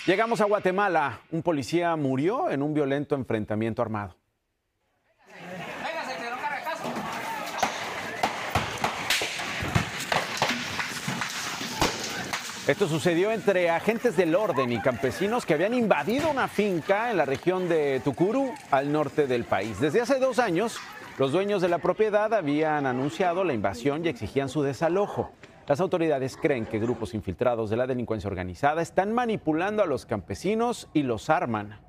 Llegamos a Guatemala. Un policía murió en un violento enfrentamiento armado. Esto sucedió entre agentes del orden y campesinos que habían invadido una finca en la región de Tucuru, al norte del país. Desde hace 2 años, los dueños de la propiedad habían anunciado la invasión y exigían su desalojo. Las autoridades creen que grupos infiltrados de la delincuencia organizada están manipulando a los campesinos y los arman.